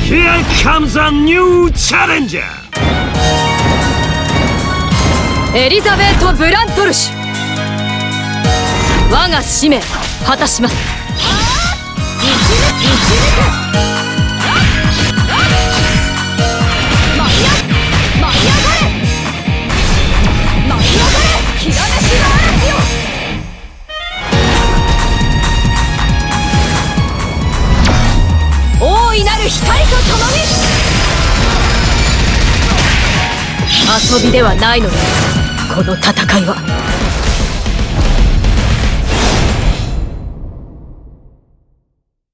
Here comes a new challenger! エリザベート・ブラントルシュ、我が使命果たします。大いなる光とともに遊びではないのです、この戦いは。